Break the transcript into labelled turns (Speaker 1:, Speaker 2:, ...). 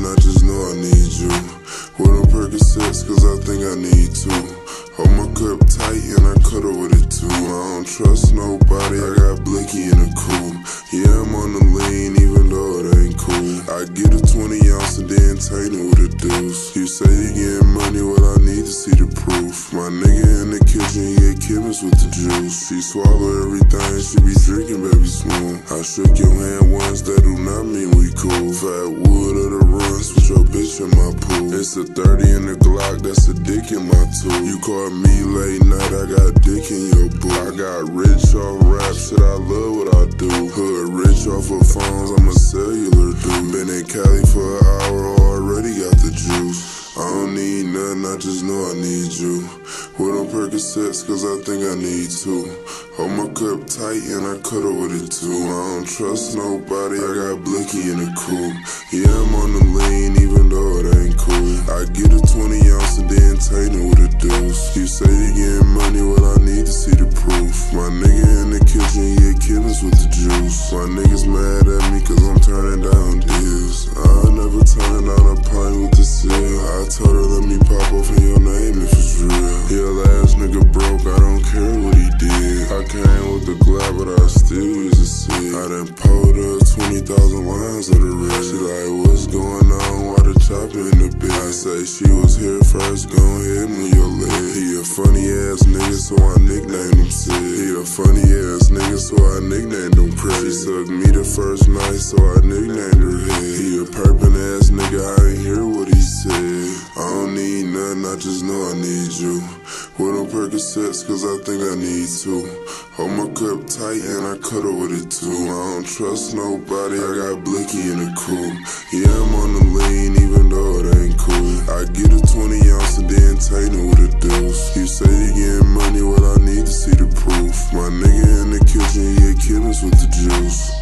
Speaker 1: I just know I need you. With them Percocets, cause I think I need to. Hold my cup tight and I cuddle with it too. I don't trust nobody, I got Blicky in the coupe. Yeah, I'm on the lean, even though it ain't cool. I get a 20 ounce and then taint it with a deuce. You say you getting money, well I need to see the proof. My nigga in the kitchen, yeah, chemist with the juice. She swallow everything, she be drinking, baby Smoove. I shook your hand once, that do not mean we cool. Fat wood of the run, switch your bitch in my pool. It's a 30 in the Glock, that's a dick in my tool. You call me late night, I got dick in your boo. I got rich off rap, shit, I love what I do. Hood rich off of phones, I'm a cellular dude. Been in Cali for an hour, already got the juice. I don't need nothing, I just know I need you. With them Percocets, cause I think I need to. Hold my cup tight and I cuddle with it too. I don't trust nobody, I got Blicky in the coupe. Yeah, I'm on the lean, even though it ain't cool. I get a 20 ounce and then taint it with a deuce. You say you getting money, well I need to see the proof. My nigga in the kitchen, yeah, chemist with the juice. My niggas mad at me cause I'm turning down deals. I never turn down a pint with the seal. I told her let me pop off in your name if it's real. Yeah, last nigga broke, I don't care what he did. I came with the glove, but I still use a seed. I done pulled up 20,000 lines of the red. She like, what's going on? Why the chopper in the bed? I say she was here first, go ahead, move your leg. He a funny ass nigga, so I nicknamed him Sid. He a funny ass nigga, so I nicknamed him Craig. She sucked me the first night, so I nicknamed her head. He a perpin' ass nigga, I ain't hear what he said. I don't need nothing, I just know I need you. With them Percocets, cause I think I need to. Hold my cup tight and I cuddle with it too. I don't trust nobody, I got Blicky in the coupe. Yeah, I'm on the lean, even though it ain't cool. I get a 20 ounce and then taint it with a deuce. You say you getting money, well I need to see the proof. My nigga in the kitchen, yeah, chemist with the juice.